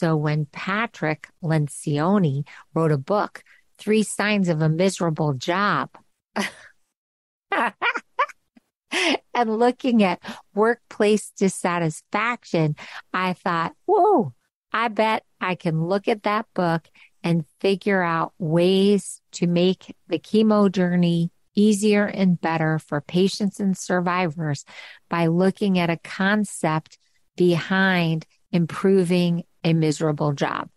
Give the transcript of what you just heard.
So when Patrick Lencioni wrote a book, Three Signs of a Miserable Job, and looking at workplace dissatisfaction, I thought, whoa, I bet I can look at that book and figure out ways to make the chemo journey easier and better for patients and survivors by looking at a concept behind improving a miserable job.